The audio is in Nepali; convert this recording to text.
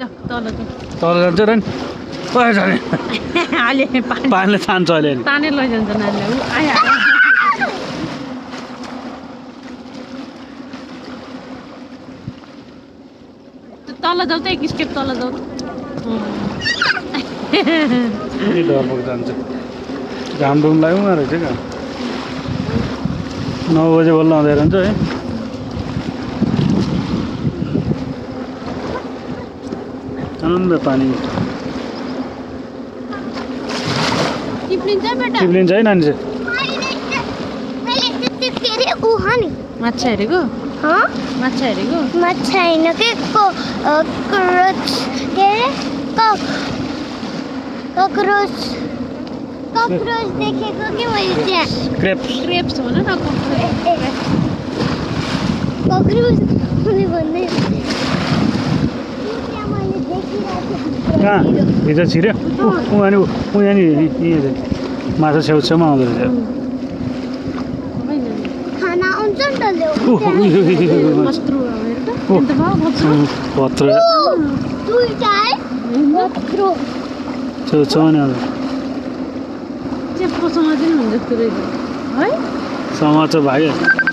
तल जान्छ र नि कहाँ जाने अहिले पानीले तान्छ अहिले नि तानेर लैजान्छ नानीलाई उ आइहाल्यो तल जाऊ त एक स्टेप तल जाऊ डरपोक जान्छ घाम डुम लाग्यो रहेछ क्या 9 बजे बल्ल आउँदै रहन्छ है आनन्द पानी टिप्लिन्छ है नानी चाहिँ माछा हेरेको माछा हेरेको माछा होइन के कक्रोच देखेको कि मैले त्यहाँ क्रेप्स हो न कक्रोच भन्दै कहाँ भित्र छिर्यो यहाँनिर माछा छेउछेउमा आउँदो रहेछ खाना आउँछ नि त ल्याउ पत्र दुईटा है छेउछेउमा नि आउँछ चेप्पोसँग चाहिँ हुन्छ जस्तो रहेछ है समाचार भाग्यो